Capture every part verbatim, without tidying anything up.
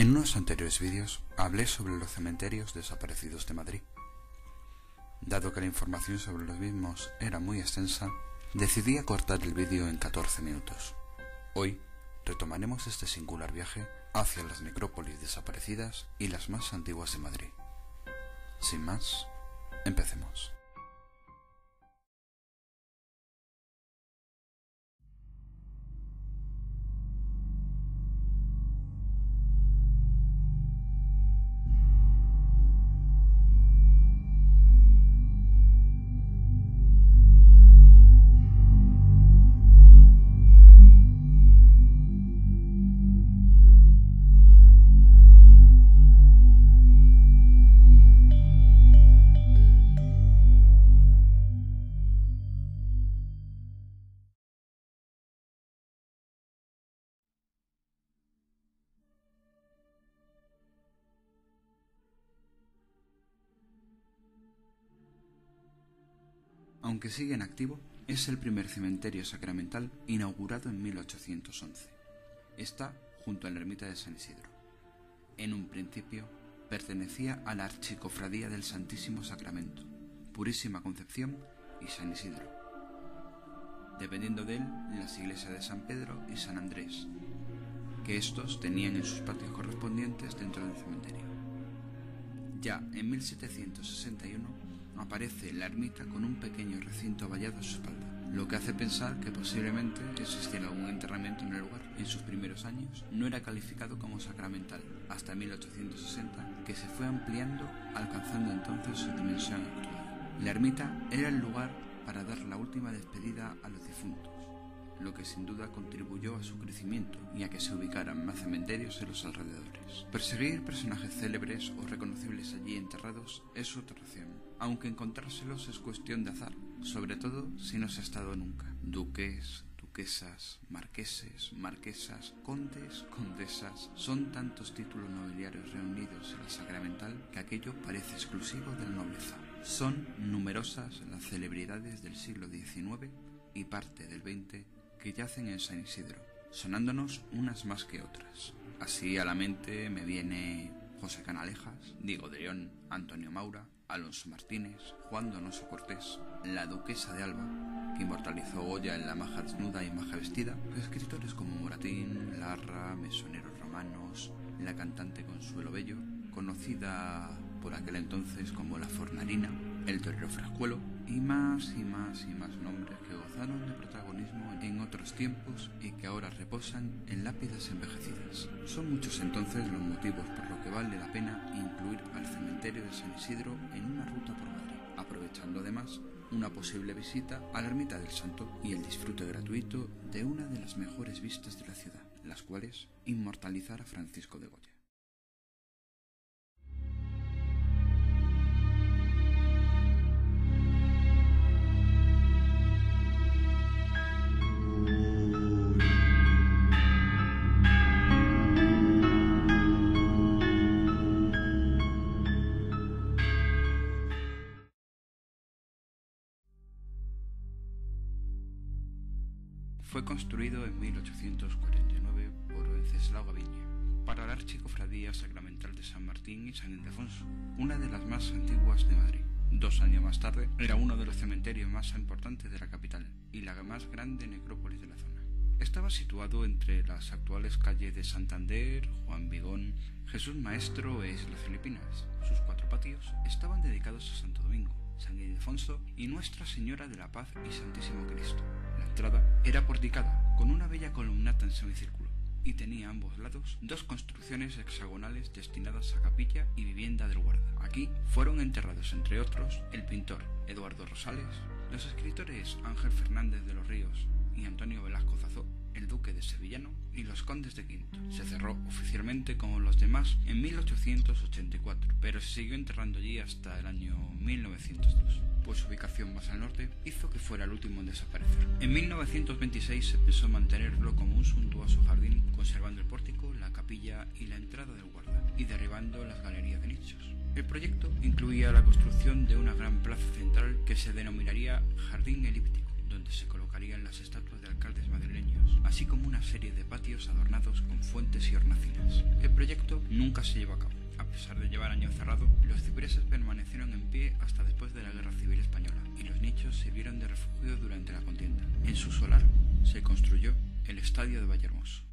En unos anteriores vídeos hablé sobre los cementerios desaparecidos de Madrid. Dado que la información sobre los mismos era muy extensa, decidí acortar el vídeo en catorce minutos. Hoy retomaremos este singular viaje hacia las necrópolis desaparecidas y las más antiguas de Madrid. Sin más, empecemos. Aunque sigue en activo, es el primer cementerio sacramental inaugurado en mil ochocientos once. Está junto a la ermita de San Isidro. En un principio, pertenecía a la Archicofradía del Santísimo Sacramento, Purísima Concepción y San Isidro, dependiendo de él las iglesias de San Pedro y San Andrés, que estos tenían en sus patios correspondientes dentro del cementerio. Ya en mil setecientos sesenta y uno aparece la ermita con un pequeño recinto vallado a su espalda, lo que hace pensar que posiblemente existiera algún enterramiento en el lugar. En sus primeros años no era calificado como sacramental, hasta mil ochocientos sesenta, que se fue ampliando, alcanzando entonces su dimensión actual. La ermita era el lugar para dar la última despedida a los difuntos, lo que sin duda contribuyó a su crecimiento y a que se ubicaran más cementerios en los alrededores. Perseguir personajes célebres o reconocibles allí enterrados es otra opción, aunque encontrárselos es cuestión de azar, sobre todo si no se ha estado nunca. Duques, duquesas, marqueses, marquesas, condes, condesas, son tantos títulos nobiliarios reunidos en la sacramental que aquello parece exclusivo de la nobleza. Son numerosas las celebridades del siglo diecinueve y parte del veinte que yacen en San Isidro, sonándonos unas más que otras. Así a la mente me viene José Canalejas, Diego de León, Antonio Maura, Alonso Martínez, Juan Donoso Cortés, la duquesa de Alba, que inmortalizó Goya en La maja desnuda y maja vestida, escritores como Moratín, Larra, mesoneros romanos, la cantante Consuelo Bello, conocida por aquel entonces como la Fornarina, el torero Frascuelo, y más y más y más nombres que gozaron de protagonismo en otros tiempos y que ahora reposan en lápidas envejecidas. Son muchos entonces los motivos por los que vale la pena incluir al cementerio de San Isidro en una ruta por Madrid, aprovechando además una posible visita a la ermita del Santo y el disfrute gratuito de una de las mejores vistas de la ciudad, las cuales inmortalizar a Francisco de Goya. Fue construido en mil ochocientos cuarenta y nueve por Wenceslao Gaviña para la Archicofradía Sacramental de San Martín y San Ildefonso, una de las más antiguas de Madrid. Dos años más tarde era uno de los cementerios más importantes de la capital y la más grande necrópolis de la zona. Estaba situado entre las actuales calles de Santander, Juan Vigón, Jesús Maestro e Islas Filipinas. Sus cuatro patios estaban dedicados a Santo Domingo, San Ildefonso y Nuestra Señora de la Paz y Santísimo Cristo. La entrada era porticada, con una bella columnata en semicírculo, y tenía a ambos lados dos construcciones hexagonales destinadas a capilla y vivienda del guarda. Aquí fueron enterrados, entre otros, el pintor Eduardo Rosales, los escritores Ángel Fernández de los Ríos y Antonio Velasco Zazó, el duque de Sevillano y los condes de Quinto. Se cerró oficialmente como los demás en mil ochocientos ochenta y cuatro, pero se siguió enterrando allí hasta el año mil novecientos dos, pues su ubicación más al norte hizo que fuera el último en desaparecer. En mil novecientos veintiséis se pensó mantenerlo como un suntuoso jardín, conservando el pórtico, la capilla y la entrada del guarda, y derribando las galerías de nichos. El proyecto incluía la construcción de una gran plaza central que se denominaría Jardín Elíptico, donde se colocarían las estatuas de alcaldes madrileños, así como una serie de patios adornados con fuentes y hornacinas. El proyecto nunca se llevó a cabo. A pesar de llevar año cerrado, los cipreses permanecieron en pie hasta después de la Guerra Civil Española, y los nichos sirvieron de refugio durante la contienda. En su solar se construyó el Estadio de Vallehermoso.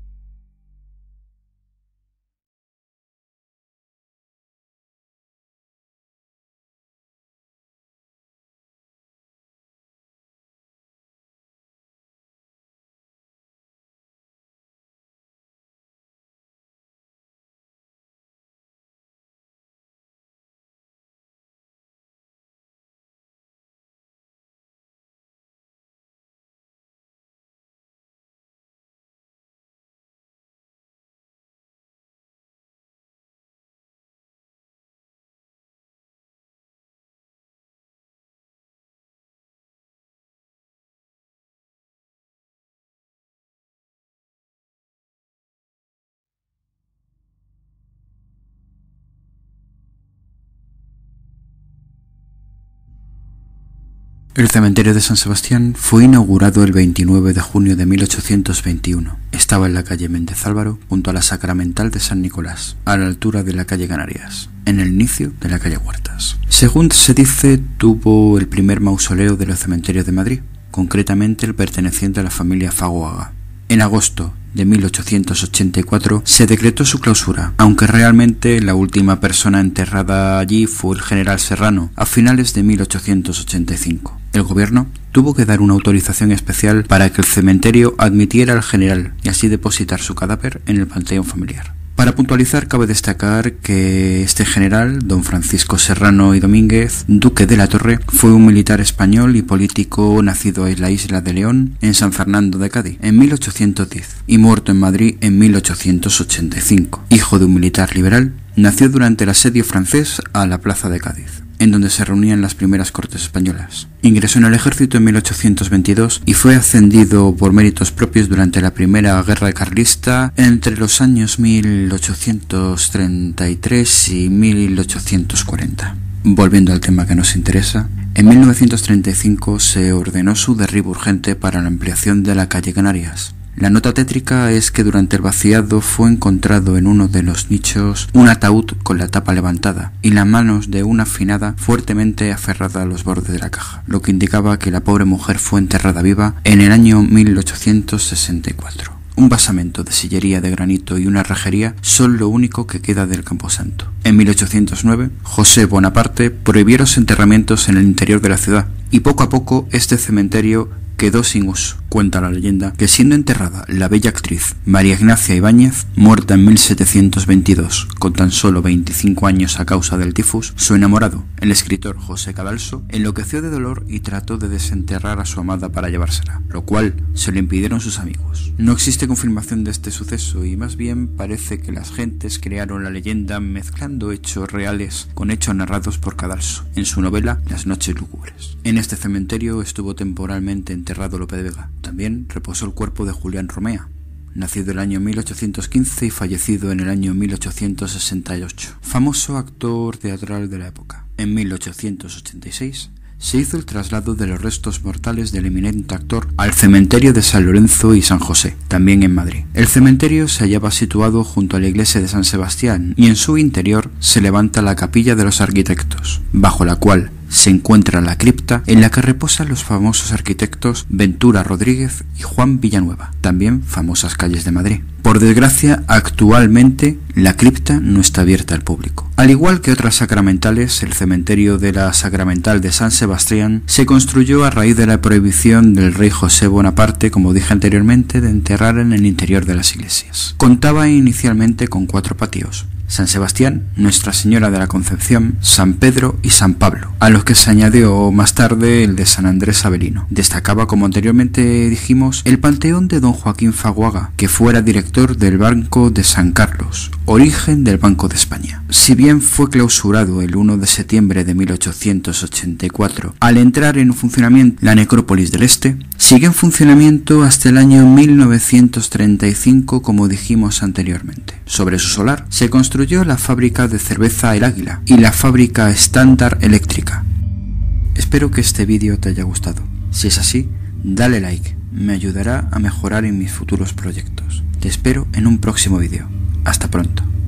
El cementerio de San Sebastián fue inaugurado el veintinueve de junio de mil ochocientos veintiuno. Estaba en la calle Méndez Álvaro, junto a la Sacramental de San Nicolás, a la altura de la calle Canarias, en el inicio de la calle Huertas. Según se dice, tuvo el primer mausoleo de los cementerios de Madrid, concretamente el perteneciente a la familia Fagoaga. En agosto de mil ochocientos ochenta y cuatro se decretó su clausura, aunque realmente la última persona enterrada allí fue el general Serrano a finales de mil ochocientos ochenta y cinco. El gobierno tuvo que dar una autorización especial para que el cementerio admitiera al general y así depositar su cadáver en el panteón familiar. Para puntualizar, cabe destacar que este general, don Francisco Serrano y Domínguez, duque de la Torre, fue un militar español y político nacido en la isla de León, en San Fernando de Cádiz, en mil ochocientos diez, y muerto en Madrid en mil ochocientos ochenta y cinco. Hijo de un militar liberal, nació durante el asedio francés a la plaza de Cádiz, en donde se reunían las primeras cortes españolas. Ingresó en el ejército en mil ochocientos veintidós y fue ascendido por méritos propios durante la primera guerra carlista entre los años mil ochocientos treinta y tres y mil ochocientos cuarenta. Volviendo al tema que nos interesa, en mil novecientos treinta y cinco se ordenó su derribo urgente para la ampliación de la calle Canarias. La nota tétrica es que durante el vaciado fue encontrado en uno de los nichos un ataúd con la tapa levantada y las manos de una finada fuertemente aferrada a los bordes de la caja, lo que indicaba que la pobre mujer fue enterrada viva en el año mil ochocientos sesenta y cuatro. Un basamento de sillería de granito y una rejería son lo único que queda del camposanto. En mil ochocientos nueve, José Bonaparte prohibió los enterramientos en el interior de la ciudad y poco a poco este cementerio quedó sin uso. Cuenta la leyenda que siendo enterrada la bella actriz María Ignacia Ibáñez, muerta en mil setecientos veintidós con tan solo veinticinco años a causa del tifus, su enamorado, el escritor José Cadalso, enloqueció de dolor y trató de desenterrar a su amada para llevársela, lo cual se lo impidieron sus amigos. No existe confirmación de este suceso y más bien parece que las gentes crearon la leyenda mezclando hechos reales con hechos narrados por Cadalso en su novela Las noches lúgubres. En este cementerio estuvo temporalmente enterrado Lope de Vega. También reposó el cuerpo de Julián Romea, nacido el año mil ochocientos quince y fallecido en el año mil ochocientos sesenta y ocho, famoso actor teatral de la época. En mil ochocientos ochenta y seis se hizo el traslado de los restos mortales del eminente actor al cementerio de San Lorenzo y San José, también en Madrid. El cementerio se hallaba situado junto a la iglesia de San Sebastián y en su interior se levanta la capilla de los arquitectos, bajo la cual se encuentra la cripta en la que reposan los famosos arquitectos Ventura Rodríguez y Juan Villanueva, también famosas calles de Madrid. Por desgracia, actualmente la cripta no está abierta al público. Al igual que otras sacramentales, el cementerio de la Sacramental de San Sebastián se construyó a raíz de la prohibición del rey José Bonaparte, como dije anteriormente, de enterrar en el interior de las iglesias. Contaba inicialmente con cuatro patios: San Sebastián, Nuestra Señora de la Concepción, San Pedro y San Pablo, a los que se añadió más tarde el de San Andrés Avelino. Destacaba, como anteriormente dijimos, el panteón de don Joaquín Fagoaga, que fuera director del Banco de San Carlos, origen del Banco de España. Si bien fue clausurado el primero de septiembre de mil ochocientos ochenta y cuatro, al entrar en funcionamiento la necrópolis del Este, sigue en funcionamiento hasta el año mil novecientos treinta y cinco, como dijimos anteriormente. Sobre su solar se construyó la fábrica de cerveza El Águila y la fábrica estándar eléctrica. Espero que este vídeo te haya gustado. Si es así, dale like, me ayudará a mejorar en mis futuros proyectos. Te espero en un próximo vídeo. Hasta pronto.